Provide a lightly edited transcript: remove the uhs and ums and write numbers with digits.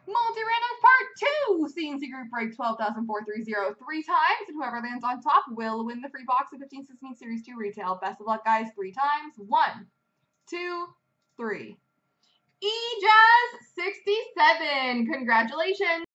Multi-random part 2. CNC group break 12,430 3 times, and whoever lands on top will win the free box of 1516 Series 2 retail. Best of luck, guys. 3 times. 1, 2, 3. E-Jazz 67. Congratulations.